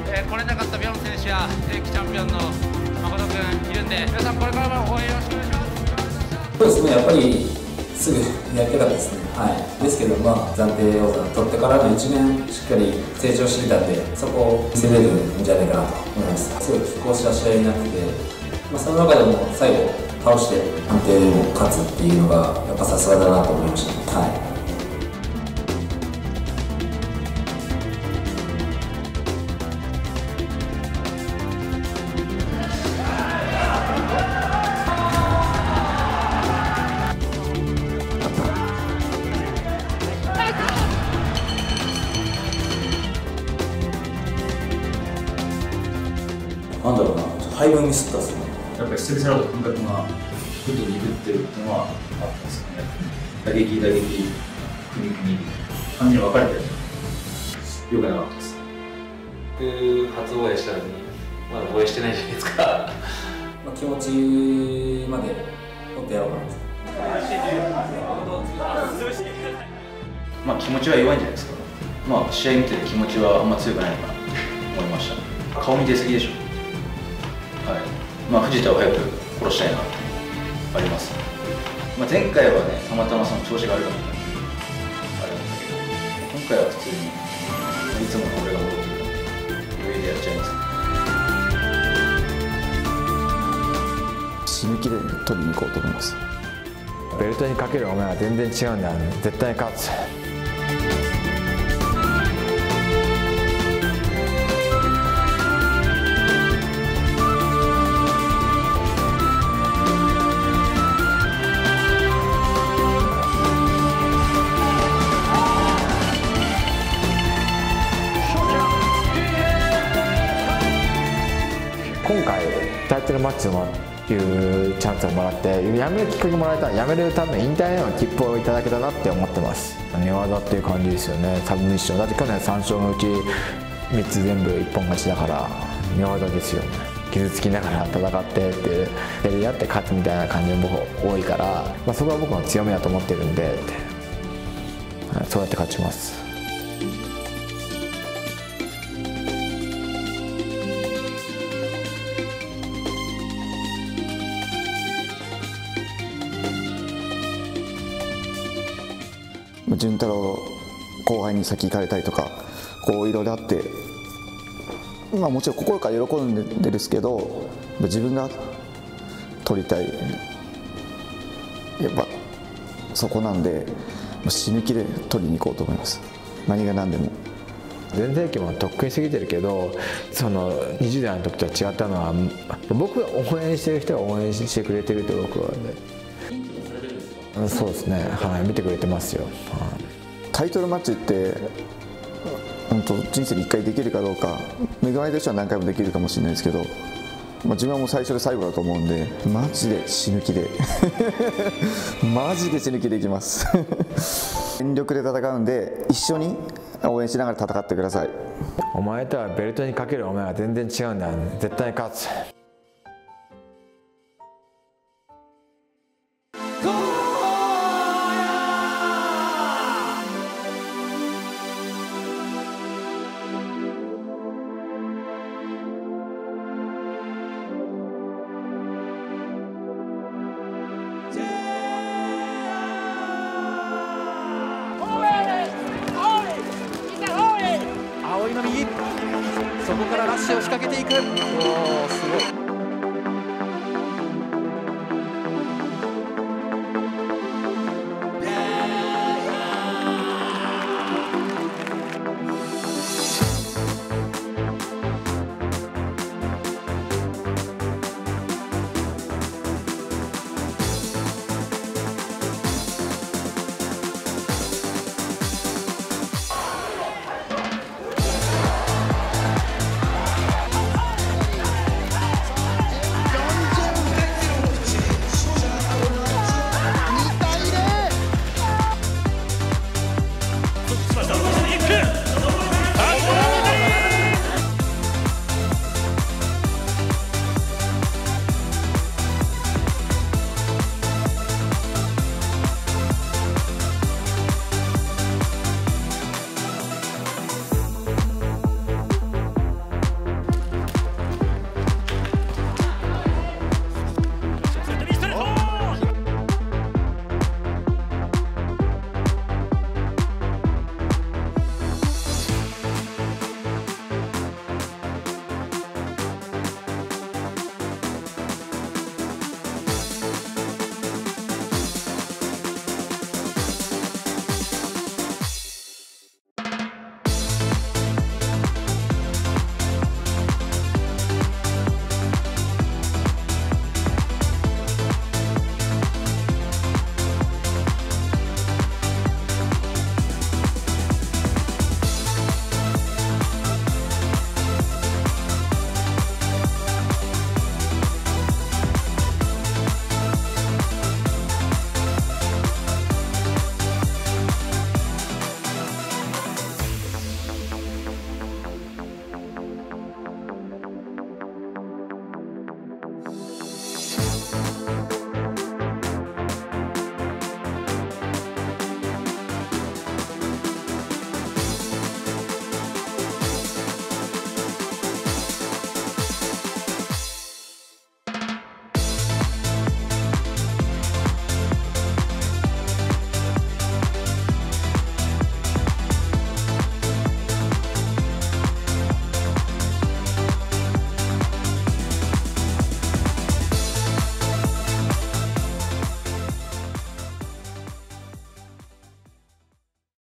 来れなかったビョン選手や正規チャンピオンの誠君いるんで、皆さんこれからも応援よろしくお願いします。 そうですね、やっぱりすぐやりたかったですね。はい。ですけど、暫定王座取ってからの1年しっかり成長してきたんで、そこを攻めるんじゃないかなと思います。すごい拮抗した試合になってて、その中でも最後倒して安定でも勝つっていうのがやっぱさすがだなと思いました。はい。 なんだろうな、配分ミスったっすね。 やっぱり久々だと感覚がふっと鈍ってるっていうのはあったんですよね。打撃、組み、感じに分かれてる。よくなかったです。 僕、初応援したのに、まだ応援してないじゃないですか。 気持ちまで持ってやろうかなと。 気持ちは弱いんじゃないですか。試合見てて気持ちはあんま強くないのかなと思いました。顔に出過ぎでしょ。藤田を早く殺したいなとあります。前回はね、たまたまその調子が悪かったんであれなんだけど、今回は普通にいつもの俺が戻ってくる余裕でやっちゃいます。 死ぬ気で取りに行こうと思います。 ベルトにかける思いは全然違うんだ。絶対勝つ。今回タイトルマッチのいうチャンスをもらって辞めるきっかけもらえた、辞めるための引退への切符をいただけたなって思ってます。寝技っていう感じですよね。サブミッションだって去年3勝のうち3つ全部一本勝ちだから寝技ですよね。傷つきながら戦ってって競り合って勝つみたいな感じの僕多いから、そこは僕の強みだと思ってるんで、そうやって勝ちます。 潤太郎後輩に先行かれたりとかいろいろあって、もちろん心から喜んでるんですけど、自分が取りたいやっぱそこなんで、死ぬ気で取りに行こうと思います。何が何でも。 全盛期もとっくに過ぎてるけど、その20代の時とは違ったのは、僕が応援してる人が応援してくれてると僕はね。そうですね、見てくれてますよ。 タイトルマッチって本当人生で1回できるかどうか、恵まれた人は何回もできるかもしれないですけど、自分はもう最初で最後だと思うんで、マジで死ぬ気でマジで死ぬ気でいきます全力で戦うんで、一緒に応援しながら戦ってください。 お前とはベルトにかける思いは全然違うんだ。絶対勝つ。 青井の右、そこからラッシュを仕掛けていく。おー、すごい。